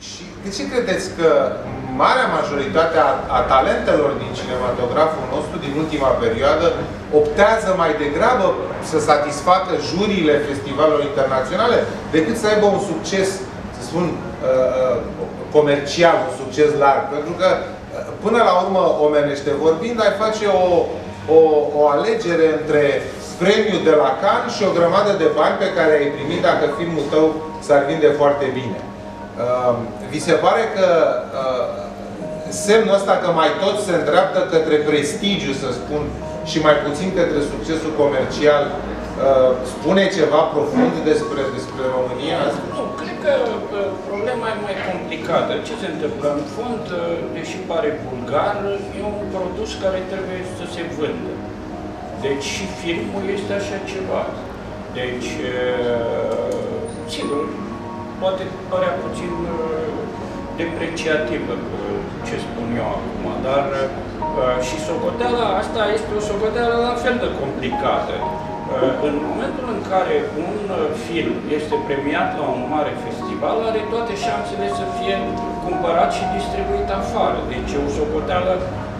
Și de ce credeți că marea majoritate a talentelor din cinematograful nostru din ultima perioadă optează mai degrabă să satisfacă juriile festivalurilor internaționale decât să aibă un succes, să spun, comercial, un succes larg? Pentru că, până la urmă, omenește vorbind, ai face o alegere între premiul de la Cannes și o grămadă de bani pe care ai primit dacă filmul tău s-ar vinde foarte bine. Vi se pare că semnul ăsta că mai tot se îndreaptă către prestigiu, să spun, și mai puțin către succesul comercial, spune ceva profund despre România? Nu, cred că problema e mai complicată. Ce se întâmplă? În fond, deși pare vulgar, e un produs care trebuie să se vândă. Deci și filmul este așa ceva. Deci, sigur, poate părea puțin depreciativă ce spun eu acum, dar și socoteala asta este o socoteală la fel de complicată. În momentul în care un film este premiat la un mare festival, are toate șansele să fie cumpărat și distribuit afară. Deci e o socoteală,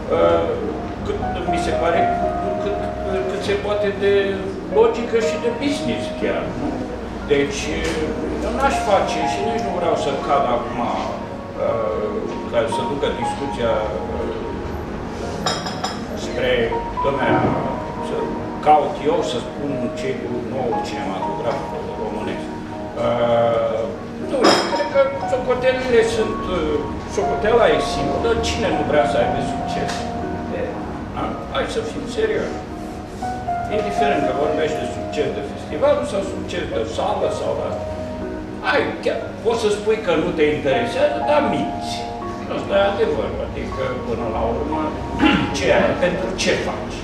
mi se pare, cât se poate de logică și de business chiar. Nu? Deci, eu n-aș face și nici nu vreau să cad acum ca să ducă discuția spre lumea, să caut eu să spun ce e nou cinematograf românesc. Nu, cred că socotelile sunt, socoteala e simplă, cine nu vrea să aibă succes? Da? Hai să fim serioși. Indiferent că vorbești de succes de festival sau succes de sală sau la... Hai, chiar poți să spui că nu te interesează, dar minți. Asta e adevărul. Adică, până la urmă, ce ai? Pentru ce faci?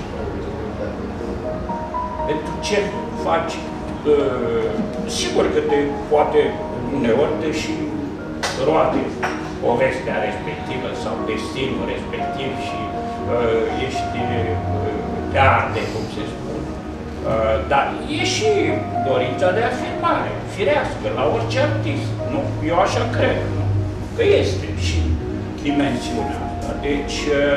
Pentru ce faci? Sigur că te poate uneori te și roade povestea respectivă sau destinul respectiv și ești de arte, cum se spune. Dar e și dorința de afirmare, firească, la orice artist. Nu? Eu așa cred, nu? Că este și dimensiunea asta. Deci,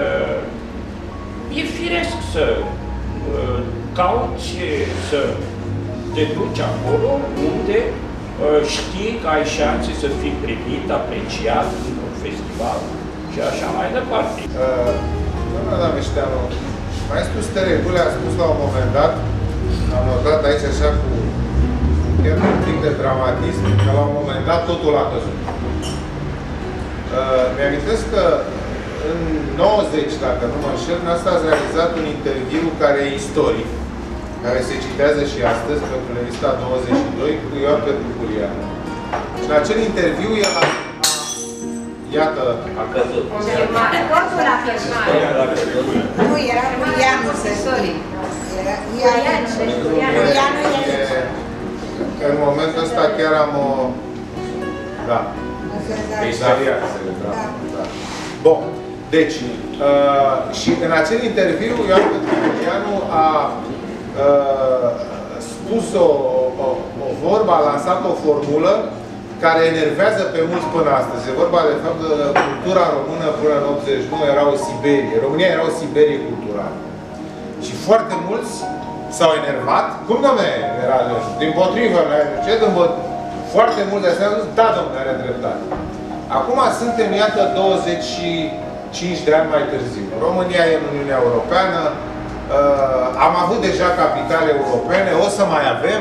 e firesc să cauți să te duci acolo unde știi că ai șanse să fii primit, apreciat într-un festival și așa mai departe. Doamna Dameșteanu, maestru Steregule a spus la un moment dat, am notat aici așa cu chiar un pic de dramatism, că la un moment dat totul a căzut. Mi-amintesc că în 90, dacă nu mă înșel, asta ați realizat un interviu care e istoric, care se citează și astăzi pentru revista 22 cu Ioan Petru Culianu. Și în acel interviu el a... Iată, a căzut. Totul a căzut. Nu, era Culianu, să știi. În momentul ăsta chiar am o... Da. Bun. Deci, și în acel interviu, Ioan Petru Culianu a spus o vorbă, a lansat o formulă care enervează pe mulți până astăzi. E vorba de fapt de cultura română până în 89 era o Siberie. România era o Siberie culturală. Și foarte mulți s-au enervat. Cum, dom'le, era dimpotrivă, ce foarte mulți de asemenea au zis, da, dom'le, are dreptate. Acum suntem, iată, 25 de ani mai târziu. România e în Uniunea Europeană, am avut deja capitale europene, o să mai avem.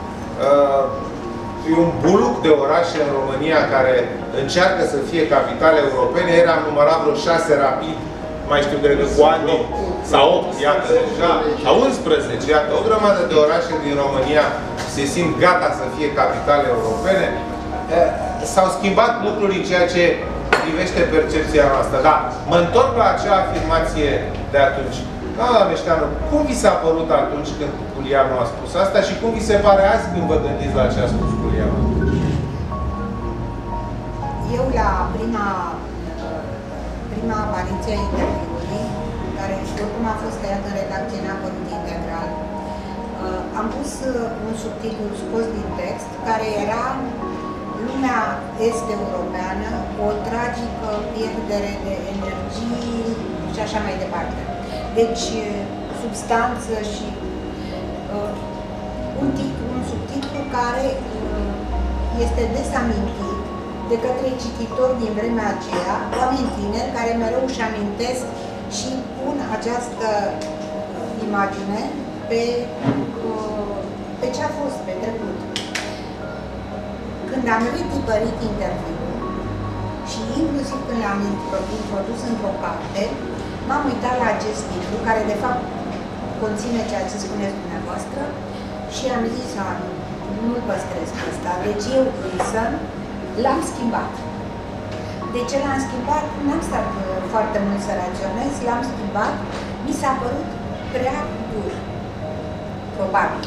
E un buluc de orașe în România care încearcă să fie capitale europene. Ieri am numărat vreo 6 rapid, mai știu, cred că cu ani, sau 8, iată, deja, sau 11, iată, o grămadă de orașe din România se simt gata să fie capitale europene. S-au schimbat lucruri în ceea ce privește percepția noastră. Dar mă întorc la acea afirmație de atunci. Doamna Dameșteanu, cum vi s-a părut atunci când Culianu a spus asta și cum vi se pare azi când vă gândiți la ce a spus Culianu? Eu, la prima apariție a interviului, care oricum a fost tăiat în redacție, n-a părut integral, am pus un subtitlu scos din text, care era lumea est-europeană, o tragică pierdere de energii și așa mai departe. Deci, substanță și un subtitlu care este des amintit de către cititori din vremea aceea, oameni tineri care mereu își amintesc și pun această imagine pe ce a fost pe trecut. Când am retipărit interviul și inclusiv când l-am introdus într-o carte, m-am uitat la acest titlu, care de fapt conține ceea ce spuneți dumneavoastră, și am zis, nu-l păstrez pe ăsta. Deci eu însă l-am schimbat. De ce l-am schimbat? N-am stat foarte mult să raționez, l-am schimbat, mi s-a părut prea dur, probabil.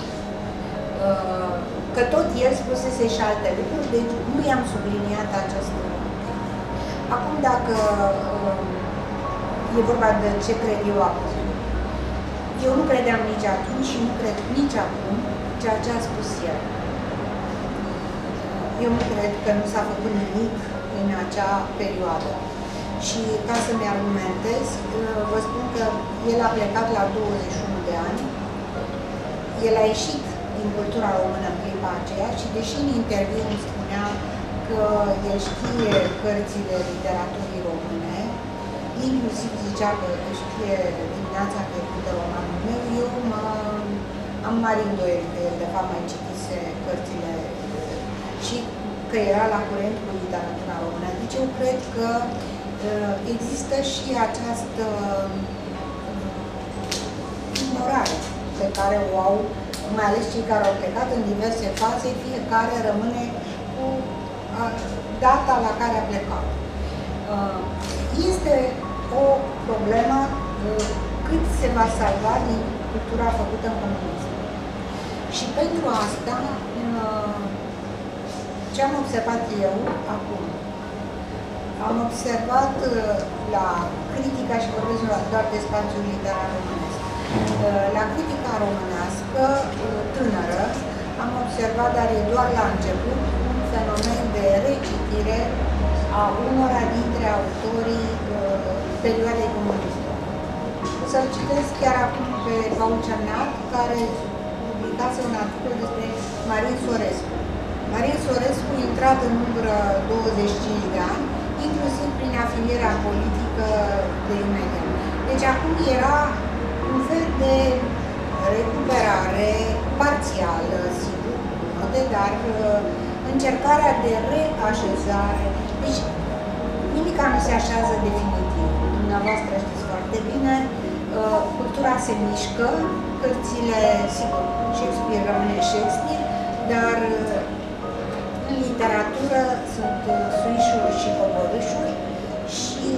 Că tot el spusese și alte lucruri, deci nu i-am subliniat acest lucru. Acum, dacă e vorba de ce cred eu acum, eu nu credeam nici atunci și nu cred nici acum ceea ce a spus el. Eu nu cred că nu s-a făcut nimic în acea perioadă. Și ca să-mi argumentez, vă spun că el a plecat la 21 de ani, el a ieșit din cultura română în clipa aceea și deși în interviu îmi spunea că el știe cărțile literaturii române, inclusiv zicea că știe Dimineața trecută romanul meu, eu am mari îndoieli că el de fapt mai citise cărțile și că era la curent cu literatura română. Deci eu cred că există și această ignorare pe care o au, mai ales cei care au plecat în diverse faze, fiecare rămâne cu data la care a plecat. Este o problemă cât se va salva din cultura făcută în comunism. Și pentru asta, ce am observat eu acum? Am observat la critica, și vorbesc doar de spațiul literar românesc, la critica românească tânără am observat, dar e doar la început, un fenomen de recitire a unora dintre autorii perioadei comuniste. O să-l citesc chiar acum pe Paul Cernat, care publicase un articol despre Marin Sorescu. Marin Sorescu a intrat în umbră 25 de ani, inclusiv prin afilierea politică de imediat. Deci acum era un fel de recuperare parțială, sigur, dar încercarea de reașezare. Deci nimic nu se așează definitiv. Dumneavoastră știți foarte bine, cultura se mișcă, cărțile, sigur, Shakespeare rămâne Shakespeare, dar în literatură sunt suișuri și coborâșuri și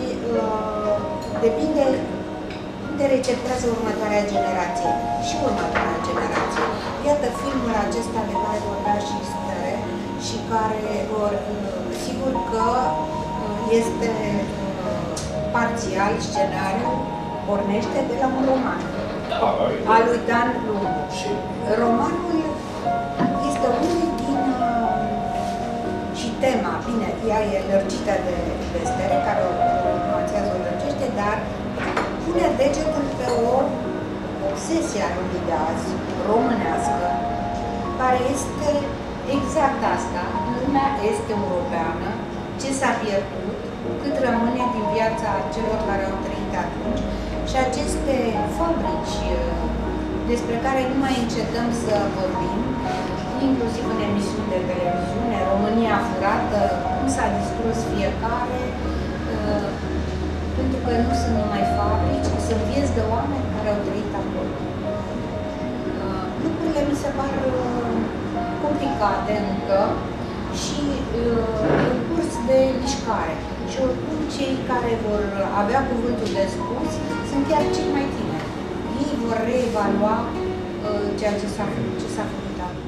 depinde unde receptează următoarea generație și următoarea generație. Iată filmul acesta de care vorbea și Stere și care, sigur că este parțial, scenariul pornește de la un roman al lui Dan Lungu. Romanul este unul din și tema, bine, ea e lărgită de Stere, care o nuanțează, o lărgește, dar pune degetul pe o obsesie a lumii de azi, românească, care este exact asta, lumea este europeană, ce s-a pierdut, cât rămâne din viața celor care au trăit atunci și aceste fabrici despre care nu mai încetăm să vorbim, inclusiv în emisiuni de televiziune, România furată, cum s-a distrus fiecare, pentru că nu sunt numai fabrici, sunt vieți de oameni care au trăit acolo. Lucrurile mi se par complicate încă și în curs de mișcare. Și oricum cei care vor avea cuvântul de spus sunt chiar cei mai tineri. Ei vor reevalua ceea ce s-a făcut acum.